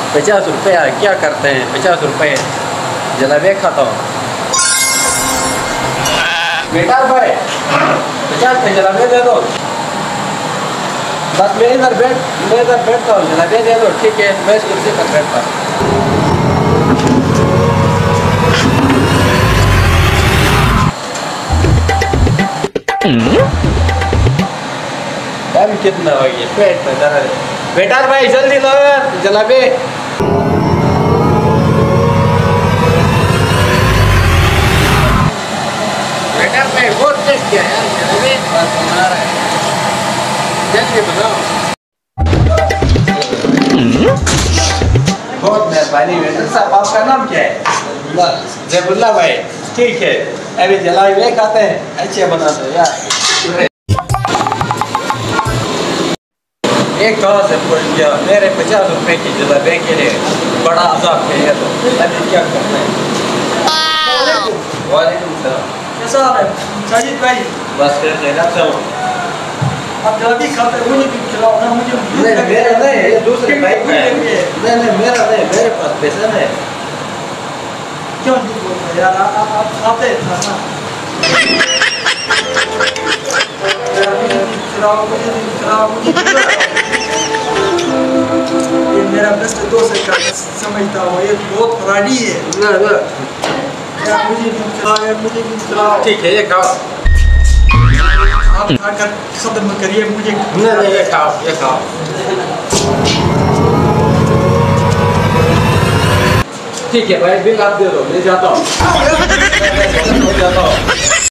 50 रुपया क्या करते हैं? 50 रुपये जलेबी खाता हूँ। बेटा भाई 50 पे जलेबी दे दो। बस मैं इधर बैठता हूँ, जलेबी दे दो। ठीक है, मैं इस कुर्सी पर बैठता हूँ। टाइम कितना हो गया? पेट में दर्द है। बेटा भाई जल्दी लो जलेबी। बेटा भाई बहुत टेस्ट किया यार जलेबी, बस बना रहा है, जल्दी बनाओ। बहुत मेहरबानी वेटर साहब। आपका नाम क्या है? जयबुल्ला भाई। ठीक है, अभी जलेबी खाते हैं, अच्छे बनाते हैं यार। एक कहाँ से पड़ गया मेरे 50 रुपए की जलेबी के लिए, बड़ा अज़ाब है। तो अभी क्या करना है? वालेकुम सलाम। कैसा है साजिद भाई? बस खैरियत से हूँ। आप जलेबी खाते हैं, मुझे भी खिलाओ ना। मुझे नहीं मेरा नहीं, ये दूसरे भाई का है। नहीं मेरा नहीं, मेरे पास पैसा नहीं। क्यों झूठ बोल रहे यार? आप खाते हैं ना? मुझे भी खिलाओ। ये मेरा बेस्ट दोस्त है, का समझता हूँ, ये बहुत फ्रॉडी है। यार मुझे भी खिलाओ। ठीक है, ये खाओ। आप खाकर खत्म करिए मुझे। नहीं ये खाओ, ये खाओ। ठीक है भाई, बिल आप दे दो, मैं जाता हूँ।